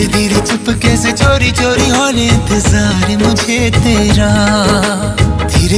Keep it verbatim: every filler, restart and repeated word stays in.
धीरे धीरे चुपके से चोरी चोरी होने इंतजार मुझे तेरा। धीरे